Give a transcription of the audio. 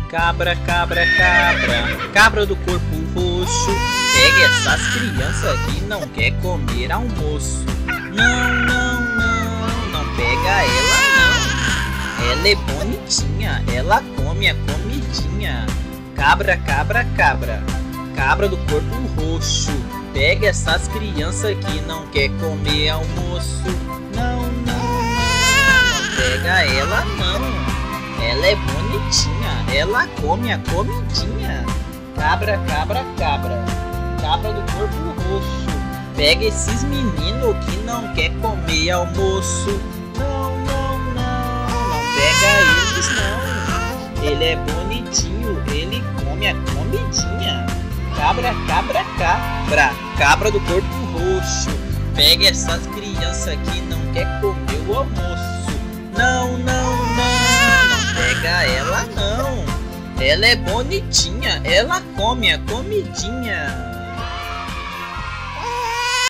Cabra, cabra, cabra, cabra do corpo roxo, pegue essas crianças que não quer comer almoço. Não, não, não, não pega ela não. Ela é bonitinha, ela come a comidinha. Cabra, cabra, cabra, cabra do corpo roxo, pega essas crianças que não quer comer almoço. Não, não, não, não pega ela não. Ela é bonitinha, ela come a comidinha. Cabra, cabra, cabra, cabra do corpo roxo, pega esses meninos que não quer comer almoço. Não, não, não, não pega eles não. Ele é bonitinho, ele come a comidinha. Cabra, cabra, cabra, cabra do corpo roxo, pega essas crianças que não quer comer o almoço. Não, não, não, não pega ela não. Ela é bonitinha, ela come a comidinha.